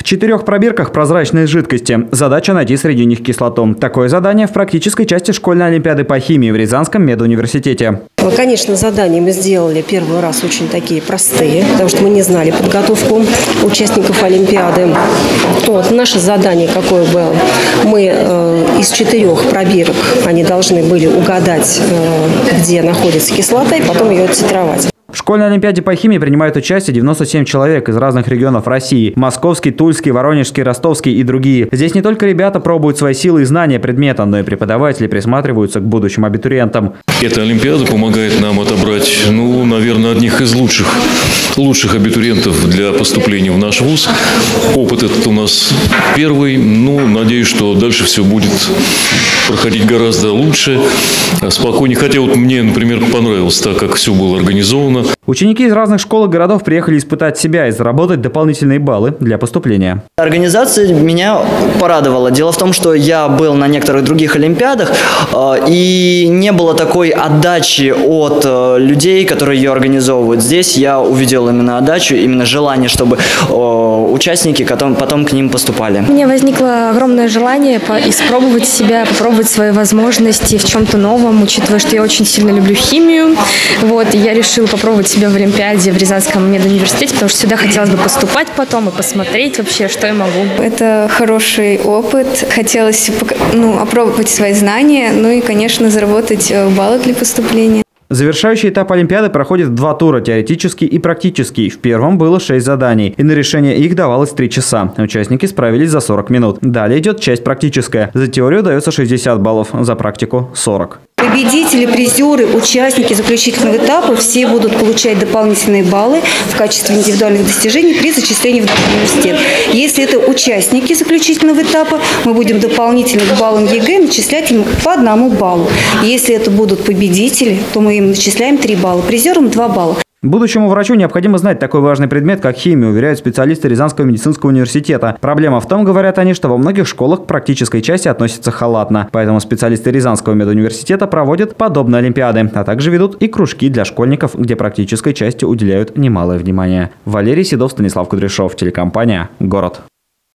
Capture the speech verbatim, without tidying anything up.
В четырех пробирках прозрачной жидкости. Задача найти среди них кислоту. Такое задание в практической части школьной олимпиады по химии в Рязанском медуниверситете. Конечно, задания мы сделали первый раз очень такие простые, потому что мы не знали подготовку участников олимпиады. Вот, наше задание какое было? Мы э, из четырех пробирок, они должны были угадать, э, где находится кислота, и потом ее оттитровать. В школьной олимпиаде по химии принимают участие девяносто семь человек из разных регионов России. Московский, Тульский, Воронежский, Ростовский и другие. Здесь не только ребята пробуют свои силы и знания предмета, но и преподаватели присматриваются к будущим абитуриентам. Эта олимпиада помогает нам отобрать, ну, наверное, одних из лучших, лучших абитуриентов для поступления в наш вуз. Опыт этот у нас первый. Ну, надеюсь, что дальше все будет проходить гораздо лучше, спокойнее. Хотя вот мне, например, понравилось так, как все было организовано. Ученики из разных школ и городов приехали испытать себя и заработать дополнительные баллы для поступления. Организация меня порадовала. Дело в том, что я был на некоторых других олимпиадах, и не было такой отдачи от людей, которые ее организовывают. Здесь я увидел именно отдачу, именно желание, чтобы участники потом, потом к ним поступали. У меня возникло огромное желание испробовать себя, попробовать свои возможности в чем-то новом, учитывая, что я очень сильно люблю химию. Вот, и я решила попробовать себя в олимпиаде в Рязанском медуниверситете, потому что сюда хотелось бы поступать потом и посмотреть вообще, что я могу. Это хороший опыт. Хотелось, ну, опробовать свои знания, ну и, конечно, заработать баллы для поступления. Завершающий этап олимпиады проходит в два тура – теоретический и практический. В первом было шесть заданий, и на решение их давалось три часа. Участники справились за сорок минут. Далее идет часть практическая. За теорию дается шестьдесят баллов, за практику – сорок. Победители, призеры, участники заключительного этапа все будут получать дополнительные баллы в качестве индивидуальных достижений при зачислении в наш университет. Если это участники заключительного этапа, мы будем дополнительно к баллам ЕГЭ начислять им по одному баллу. Если это будут победители, то мы им начисляем три балла, призерам два балла. Будущему врачу необходимо знать такой важный предмет, как химия, уверяют специалисты Рязанского медицинского университета. Проблема в том, говорят они, что во многих школах к практической части относятся халатно. Поэтому специалисты Рязанского медуниверситета проводят подобные олимпиады, а также ведут и кружки для школьников, где практической части уделяют немалое внимание. Валерий Седов, Станислав Кудряшов, телекомпания «Город».